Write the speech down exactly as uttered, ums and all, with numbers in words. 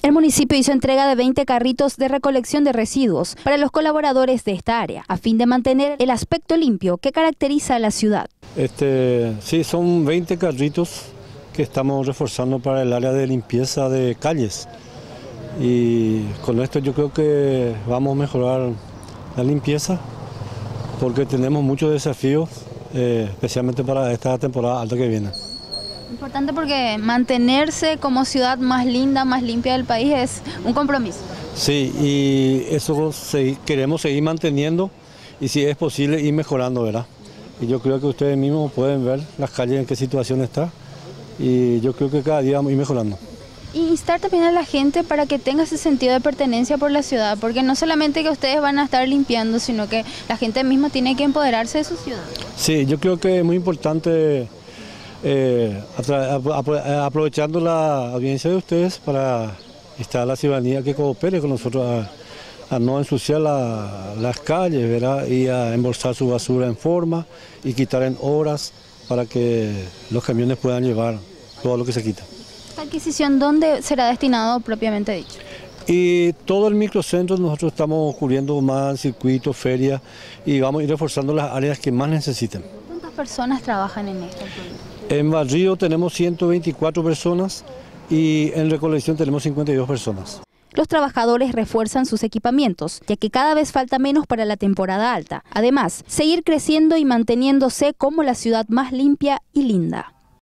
El municipio hizo entrega de veinte carritos de recolección de residuos para los colaboradores de esta área, a fin de mantener el aspecto limpio que caracteriza a la ciudad. Este, sí, son veinte carritos que estamos reforzando para el área de limpieza de calles. Y con esto yo creo que vamos a mejorar la limpieza, porque tenemos muchos desafíos, eh, especialmente para esta temporada alta que viene. Importante porque mantenerse como ciudad más linda, más limpia del país es un compromiso. Sí, y eso se, queremos seguir manteniendo y si es posible ir mejorando, ¿verdad? Y yo creo que ustedes mismos pueden ver las calles en qué situación está y yo creo que cada día vamos a ir mejorando. Y instar también a la gente para que tenga ese sentido de pertenencia por la ciudad, porque no solamente que ustedes van a estar limpiando, sino que la gente misma tiene que empoderarse de su ciudad. Sí, yo creo que es muy importante, eh, aprovechando la audiencia de ustedes para instar a la ciudadanía que coopere con nosotros a, a no ensuciar la, las calles, ¿verdad? Y a embolsar su basura en forma y quitar en horas para que los camiones puedan llevar todo lo que se quita. ¿Esta adquisición dónde será destinado propiamente dicho? Y todo el microcentro nosotros estamos cubriendo más circuitos, ferias y vamos a ir reforzando las áreas que más necesiten. ¿Cuántas personas trabajan en esto? En Barrio tenemos ciento veinticuatro personas y en recolección tenemos cincuenta y dos personas. Los trabajadores refuerzan sus equipamientos, ya que cada vez falta menos para la temporada alta. Además, seguir creciendo y manteniéndose como la ciudad más limpia y linda.